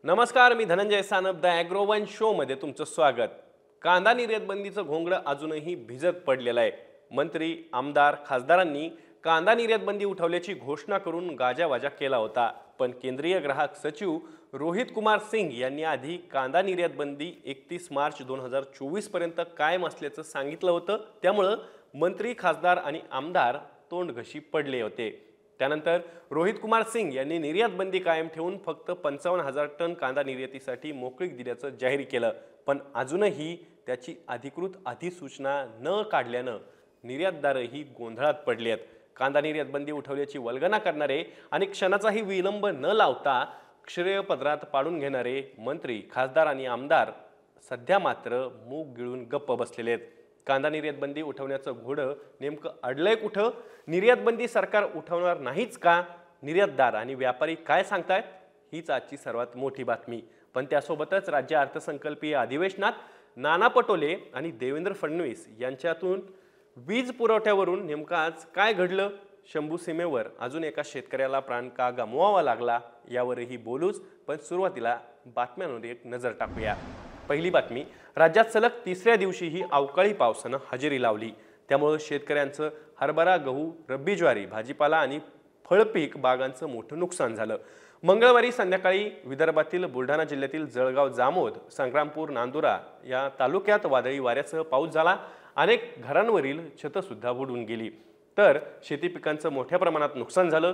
नमस्कार, मी Dhananjay Sanap the Agrowon show मध्ये तुमचं स्वागत। कांदा निर्यात बंदीचं घोंगडं अजूनही भिजत पडलेलं आहे। मंत्री, आमदार, खासदारांनी कांदा निर्यात बंदी उठवल्याची घोषणा करून गाजावाजा केला होता, पण केंद्रीय ग्राहक सचिव रोहित कुमार सिंग यांनी आधी कांदा निर्यात बंदी 31 मार्च 2024 पर्यंत कायम असल्याचं सांगितलं होतं। त्यामुळे मंत्री, खासदार आणि आमदार तोंडघशी पडले होते। त्यानंतर रोहित कुमार सिंग यांनी निर्यात बंदी कायम ठेवून फक्त 55,000 टन कांदा निर्यातीसाठी मोकळीक दिल्याचं जाहीर केलं, पण अजूनही त्याची अधिकृत अधिसूचना न काढल्यानं निर्यातदारही गोंधळात पडले आहेत। कांदा निर्यात बंदी उठवल्याची वल्गना करणारे आणि क्षणाचाही विलंब न लावता श्रेयपदरात पाडून घेणारे मंत्री, खासदार आणि आमदार सध्या मात्र मूग गिळून गप्प बसलेले आहेत। कांदा निर्यात बंदी उठवण्याचं घोडं नेमकं अडलंय कुठं? निर्यात बंदी सरकार उठवणार नाहीच का? निर्यातदार आणि व्यापारी काय सांगतायत? हीच आजची सर्वात मोठी बातमी। पण त्यासोबतच राज्य अर्थसंकल्पीय अधिवेशनात नाना पटोले आणि देवेंद्र फडणवीस यांच्यातून वीज पुरवठ्यावरून नेमकं आज काय घडलं? शंभू सीमेवर अजून एका शेतकऱ्याला प्राण का गमवावा लागला यावरही बोलूच, पण सुरुवातीला बातम्यांवर एक नजर टाकूया। पहिली बातमी, राज्यात सलग तिसऱ्या दिवशीही अवकाळी पावसानं हजेरी लावली। त्यामुळे शेतकऱ्यांचं हरभरा, गहू, रब्बी ज्वारी, भाजीपाला आणि फळपीक बागांचं मोठं नुकसान झालं। मंगळवारी संध्याकाळी विदर्भातील बुलढाणा जिल्ह्यातील जळगाव, जामोद, संग्रामपूर, नांदुरा या तालुक्यात वादळी वाऱ्यासह पाऊस झाला। अनेक घरांवरील छतं सुद्धा बुडून गेली, तर शेती पिकांचं मोठ्या प्रमाणात नुकसान झालं।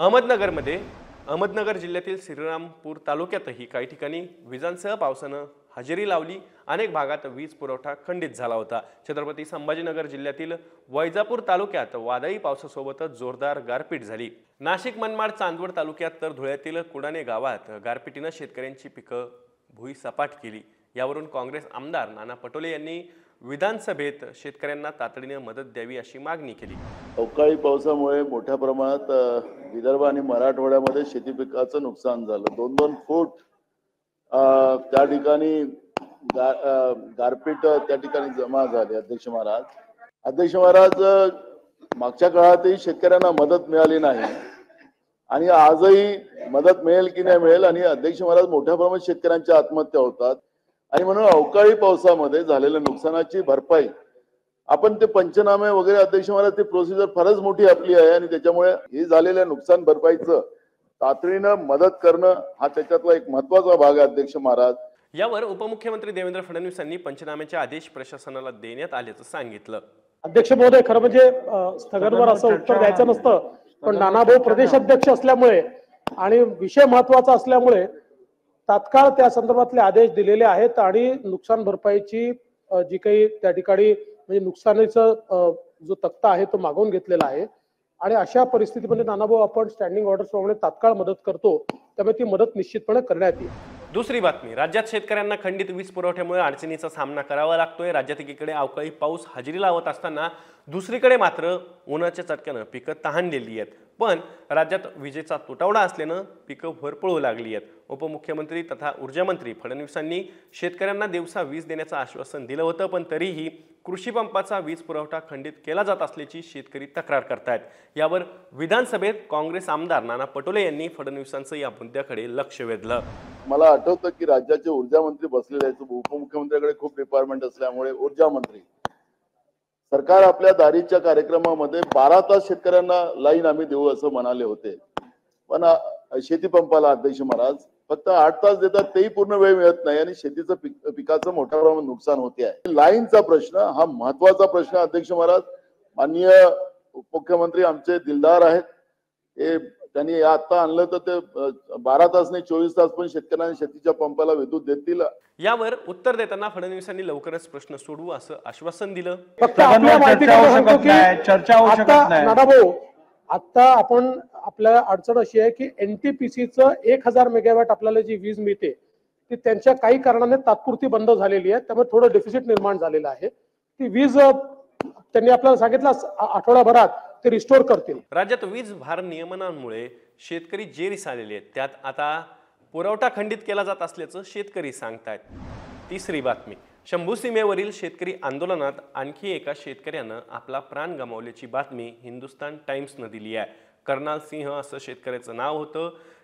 अहमदनगर जिल्ह्यातील श्रीरामपूर तालुक्यातही काही ठिकाणी विजांसह पावसानं हजेरी लावली। अनेक भागात वीज पुरवठा खंडित झाला होता। छत्रपती संभाजीनगर जिल्ह्यातील वैजापूर तालुक्यात वादळी पावसासोबतच जोरदार गारपीट झाली। नाशिक, मनमाड, चांदवड तालुक्यात तर धुळ्यातील कुडाणे गावात गारपिटीनं शेतकऱ्यांची पिकं भुईसपाट केली। यावरून काँग्रेस आमदार नाना पटोले यांनी विधानसभेत शेतकऱ्यांना तातडीने मदत द्यावी अशी मागणी केली। अवकाळी पावसामुळे मोठ्या प्रमाणात विदर्भ आणि मराठवाड्यामध्ये शेती पिकाचं नुकसान झालं। 2-2 फूट त्या ठिकाणी गारपीट त्या ठिकाणी जमा झाली। अध्यक्ष महाराज मागच्या काळातही शेतकऱ्यांना मदत मिळाली नाही आणि आजही मदत मिळेल की नाही मिळेल, आणि अध्यक्ष महाराज मोठ्या प्रमाणात शेतकऱ्यांच्या आत्महत्या होतात आणि म्हणून अवकाळी पावसामध्ये झालेल्या नुकसानाची भरपाई आपण ते पंचनामे वगैरे, अध्यक्ष महाराज ती प्रोसिजर फारच मोठी आपली आहे आणि त्याच्यामुळे हे झालेल्या नुकसान भरपाईचं तातडीनं मदत करणं हा त्याच्यातला एक महत्त्वाचा भाग आहे। अध्यक्ष महाराज, यावर उपमुख्यमंत्री देवेंद्र फडणवीस यांनी पंचनाम्याचे आदेश प्रशासनाला देण्यात आल्याचं सांगितलं। अध्यक्ष महोदय, खरं म्हणजे स्थगनवर असं उत्तर द्यायचं नसतं, पण नानाभाऊ प्रदेश अध्यक्ष असल्यामुळे आणि विषय महत्त्वाचा असल्यामुळे तात्काळ त्या संदर्भातले आदेश दिलेले आहेत आणि नुकसान भरपाईची जी काही त्या ठिकाणी म्हणजे नुकसानीचा जो तक्ता आहे तो मागवून घेतलेला आहे आणि अशा परिस्थितीमध्ये नानाभाऊ आपण स्टँडिंग ऑर्डर्स प्रमाणे तात्काळ मदत करतो, त्यामुळे ती मदत निश्चितपणे करण्यात येईल। दुसरी बातमी, राज्यात शेतकऱ्यांना खंडित वीज पुरवठ्यामुळे अडचणीचा सामना करावा लागतोय। राज्यात एकीकडे अवकाळी पाऊस हजेरी लावत असताना दुसरीकडे मात्र उन्हाच्या चटक्यानं पिकं तहानलेली आहेत, पण राज्यात विजेचा तुटवडा असल्यानं पिकं भरपळू लागली आहेत। उपमुख्यमंत्री तथा ऊर्जा मंत्री फडणवीसांनी शेतकऱ्यांना दिवसा वीज देण्याचं आश्वासन दिलं होतं, पण तरीही कृषी पंपाचा वीज पुरवठा खंडित केला जात असल्याची शेतकरी तक्रार करतायत। यावर विधानसभेत काँग्रेस आमदार नाना पटोले यांनी फडणवीसांचं या मुद्द्याकडे लक्ष वेधलं। मला आठवतं की राज्याचे ऊर्जा मंत्री बसलेले आहेत, उपमुख्यमंत्र्यांकडे खूप डिपार्टमेंट असल्यामुळे ऊर्जा मंत्री सरकार आपल्या दारीच्या कार्यक्रमामध्ये 12 तास शेतकऱ्यांना लाईन आम्ही देऊ असं म्हणाले होते, पण शेती पंपाला अध्यक्ष महाराज फक्त 8 तास देतात, तेही पूर्ण वेळ मिळत नाही आणि शेतीचं पिकाचं मोठ्या प्रमाणात नुकसान होते आहे। लाईनचा प्रश्न हा महत्वाचा प्रश्न अध्यक्ष महाराज, माननीय उपमुख्यमंत्री आमचे दिलदार आहेत, हे त्यांनी आता आणलं तर ते 12 तास नाही 24 तास पण शेतकऱ्यांना शेतीच्या पंपाला विद्युत देतील। यावर उत्तर देताना फडणवीसांनी लवकरच प्रश्न सोडवू असं आश्वासन दिलं। फक्त आपल्या नानाभाऊ, आता आपण आपल्या अडचण अशी आहे की एनटीपीसीचं 1000 मेगावॅट आपल्याला जी वीज मिळते ती त्यांच्या काही कारणाने तात्पुरती बंद झालेली आहे, त्यामुळे थोडं डेफिसिट निर्माण झालेलं आहे। ती वीज त्यांनी आपल्याला सांगितलं आठवड्याभरात ते रिस्टोर करतील। राज्यात वीज भार नियमनामुळे शेतकरी जेरीस आलेले आहेत, त्यात आता पुरवठा खंडित केला जात असल्याचं शेतकरी सांगतायत। तिसरी बातमी, शंभू सीमेवरील शेतकरी आंदोलनात आणखी एका शेतकऱ्यानं आपला प्राण गमावल्याची बातमी हिंदुस्तान टाइम्सनं दिली आहे। कर्नाल सिंह असं शेतकऱ्याचं नाव होतं।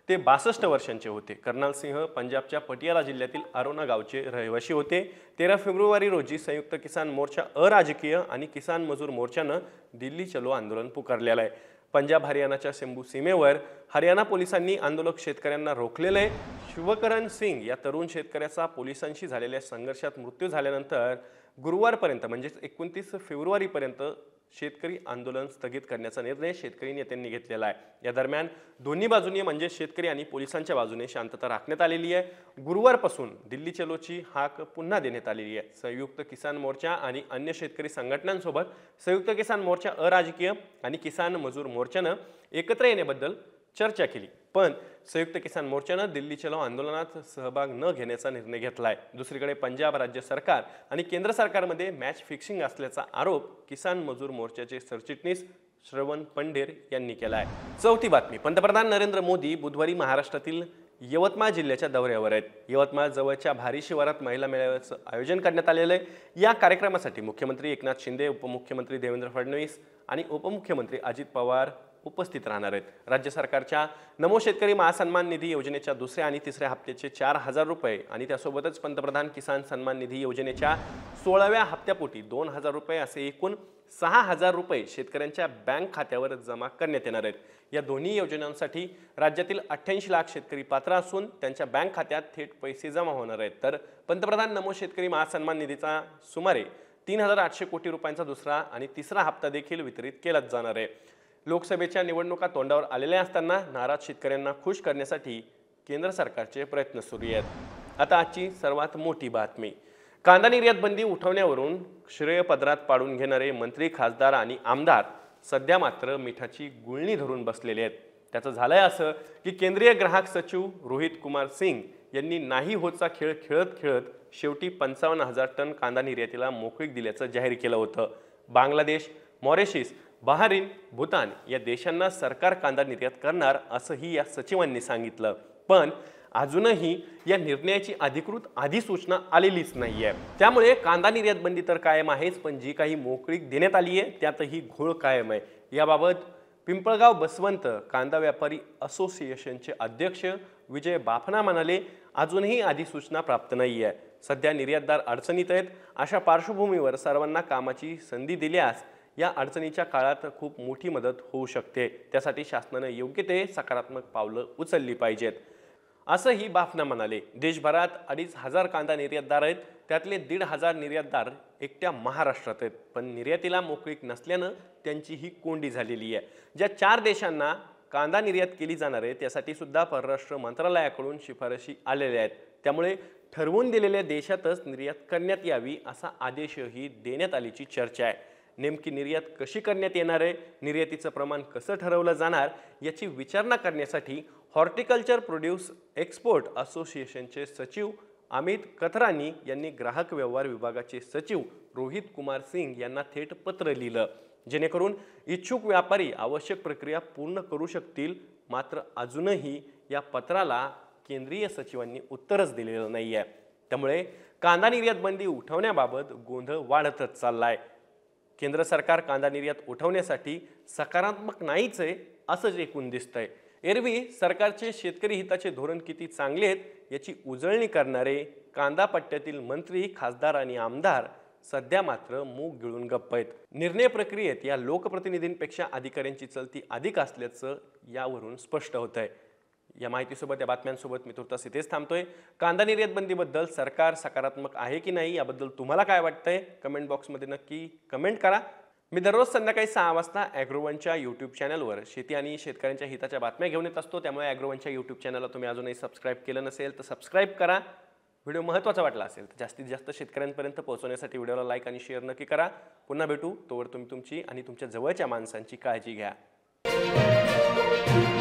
ते 62 वर्षांचे होते. कर्नल सिंह पंजाबच्या पटियाला जिल्ह्यातील अरोना गावचे रहिवासी होते. 13 फेब्रुवारी रोजी संयुक्त किसान मोर्चा अराजकीय आणि किसान मजूर मोर्चानं दिल्ली चलो आंदोलन पुकारलेलं आहे. पंजाब हरियाणाच्या सेंबू सीमेवर हरियाणा पोलिसांनी आंदोलक शेतकऱ्यांना रोखलेलं आहे. शिवकरण सिंग या तरुण शेतकऱ्याचा पोलिसांशी झालेल्या संघर्षात मृत्यू झाल्यानंतर गुरुवारपर्यंत म्हणजेच 29 फेब्रुवारीपर्यंत शेतकरी आंदोलन स्थगित करण्याचा निर्णय शेतकरी नेत्यांनी घेतलेला आहे. या दरम्यान दोन्ही बाजूंनी म्हणजे शेतकरी आणि पोलिसांच्या बाजूने शांतता राखण्यात आलेली आहे. गुरुवारपासून दिल्ली चलोची हाक पुन्हा देण्यात आलेली आहे. संयुक्त किसान मोर्चा आणि अन्य शेतकरी संघटनांसोबत संयुक्त किसान मोर्चा अराजकीय आणि किसान मजूर मोर्चानं एकत्र येण्याबद्दल चर्चा केली, पण संयुक्त किसान मोर्चानं दिल्ली चलो आंदोलनात सहभाग न घेण्याचा निर्णय घेतलाय. दुसरीकडे पंजाब राज्य सरकार आणि केंद्र सरकारमध्ये मॅच फिक्सिंग असल्याचा आरोप किसान मजूर मोर्चाचे सरचिटणीस श्रवण पंढेर यांनी केला आहे. चौथी बातमी. पंतप्रधान नरेंद्र मोदी बुधवारी महाराष्ट्रातील यवतमाळ जिल्ह्याच्या दौऱ्यावर आहेत. यवतमाळ जवळच्या भारी शिवारात महिला मेळाव्याचं आयोजन करण्यात आलेलं आहे. या कार्यक्रमासाठी मुख्यमंत्री एकनाथ शिंदे, उपमुख्यमंत्री देवेंद्र फडणवीस आणि उपमुख्यमंत्री अजित पवार उपस्थित राहणार आहेत. राज्य सरकारच्या नमो शेतकरी महासन्मान निधी योजनेच्या दुसऱ्या आणि तिसऱ्या हप्त्याचे 4,000 रुपये आणि त्यासोबतच पंतप्रधान किसान सन्मान निधी योजनेच्या 16व्या हप्त्यापोटी 2,000 रुपये असे एकूण 6,000 रुपये शेतकऱ्यांच्या बँक खात्यावर जमा करण्यात येणार आहेत. या दोन्ही योजनांसाठी राज्यातील 88 लाख शेतकरी पात्र असून त्यांच्या बँक खात्यात थेट पैसे जमा होणार आहेत. तर पंतप्रधान नमो शेतकरी महासन्मान निधीचा सुमारे 3,800 कोटी रुपयांचा दुसरा आणि तिसरा हप्ता देखील वितरित केला जाणार आहे. लोकसभेच्या निवडणुका तोंडावर आलेल्या असताना नाराज शेतकऱ्यांना खुश करण्यासाठी केंद्र सरकारचे प्रयत्न सुरू आहेत. आता आजची सर्वात मोठी बातमी. कांदा निर्यात बंदी उठवण्यावरून श्रेय पदरात पाडून घेणारे मंत्री, खासदार आणि आमदार सध्या मात्र मिठाची गुळणी धरून बसलेले आहेत. त्याचं झालंय असं की केंद्रीय ग्राहक सचिव रोहित कुमार सिंग यांनी नाही होतचा खेळ खेळत खेळत शेवटी 55,000 टन कांदा निर्यातीला मोकळीक दिल्याचं जाहीर केलं होतं. बांगलादेश, मॉरिशस, बहारीन, भूतान या देशांना सरकार कांदा निर्यात करणार असंही या सचिवांनी सांगितलं, पण अजूनही या निर्णयाची अधिकृत अधिसूचना आलेलीच नाहीये. त्यामुळे कांदा निर्यात बंदी तर कायम आहेच, पण जी काही मोकळीक देण्यात आली आहे त्यातही घोळ कायम आहे. याबाबत पिंपळगाव बसवंत कांदा व्यापारी असोसिएशनचे अध्यक्ष विजय बाफना म्हणाले, अजूनही अधिसूचना प्राप्त नाहीये. सध्या निर्यातदार अडचणीत आहेत. अशा पार्श्वभूमीवर सर्वांना कामाची संधी दिल्यास या अडचणीच्या काळात खूप मोठी मदत होऊ शकते. त्यासाठी शासनानं योग्य ते सकारात्मक पावलं उचलली पाहिजेत असंही बाफना म्हणाले. देशभरात 2,500 कांदा निर्यातदार आहेत. त्यातले 1,500 निर्यातदार एकट्या महाराष्ट्रात आहेत, पण निर्यातीला मोकळीक नसल्यानं त्यांची ही कोंडी झालेली आहे. ज्या 4 देशांना कांदा निर्यात केली जाणार आहे त्यासाठी सुद्धा परराष्ट्र मंत्रालयाकडून शिफारशी आलेल्या आहेत. त्यामुळे ठरवून दिलेल्या देशातच निर्यात करण्यात यावी असा आदेशही देण्यात आल्याची चर्चा आहे. नेमकी निर्यात कशी करण्यात येणार आहे, निर्यातीचं प्रमाण कसं ठरवलं जाणार याची विचारणा करण्यासाठी हॉर्टिकल्चर प्रोड्यूस एक्सपोर्ट असोसिएशनचे सचिव अमित कथरानी यांनी ग्राहक व्यवहार विभागाचे सचिव रोहित कुमार सिंग यांना थेट पत्र लिहिलं, जेणेकरून इच्छुक व्यापारी आवश्यक प्रक्रिया पूर्ण करू शकतील. मात्र अजूनही या पत्राला केंद्रीय सचिवांनी उत्तरच दिलेलं नाही आहे. त्यामुळे कांदा निर्यात बंदी उठवण्याबाबत गोंधळ वाढतच चाललाय. केंद्र सरकार कांदा निर्यात उठवण्यासाठी सकारात्मक नाहीच आहे असंच एकूण दिसतंय. एरवी सरकारचे शेतकरी हिताचे धोरण किती चांगले आहेत याची उजळणी करणारे कांदा पट्ट्यातील मंत्री, खासदार आणि आमदार सध्या मात्र मूग गिळून गप्प आहेत. निर्णय प्रक्रियेत या लोकप्रतिनिधींपेक्षा अधिकाऱ्यांची चलती अधिक असल्याचं यावरून स्पष्ट होतंय. या माहितीसोबत, या बातम्यांसोबत मी तुर्तास इथेच थांबतोय. कांदा निर्यात बंदीबद्दल सरकार सकारात्मक आहे की नाही याबद्दल तुम्हाला काय वाटतंय कमेंट बॉक्समध्ये नक्की कमेंट करा. मी दररोज संध्याकाळी 6 वाजता ॲग्रोवनच्या यूट्यूब चॅनलवर शेती आणि शेतकऱ्यांच्या हिताच्या बातम्या घेऊन येत असतो. त्यामुळे ॲग्रोवनच्या यूट्यूब चॅनलला तुम्ही अजूनही सबस्क्राईब केलं नसेल तर सबस्क्राईब करा. व्हिडिओ महत्त्वाचा वाटला असेल तर जास्तीत जास्त शेतकऱ्यांपर्यंत पोहोचवण्यासाठी व्हिडिओला लाईक आणि शेअर नक्की करा. पुन्हा भेटू. तोवर तुम्ही तुमची आणि तुमच्या जवळच्या माणसांची काळजी घ्या.